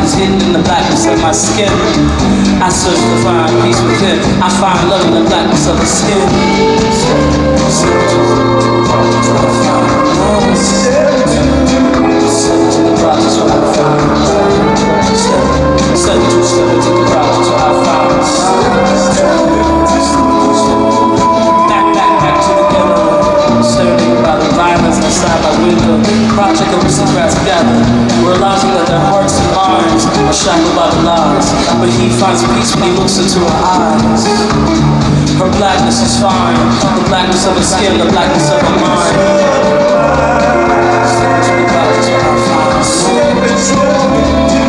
is hidden in the blackness of my skin. I search to find peace within. I find love in the blackness of the skin. Project of aristocrats gather, realizing that their hearts and minds are shackled by the lies. But he finds peace when he looks into her eyes. Her blackness is fine, the blackness of her skin, the blackness of her mind.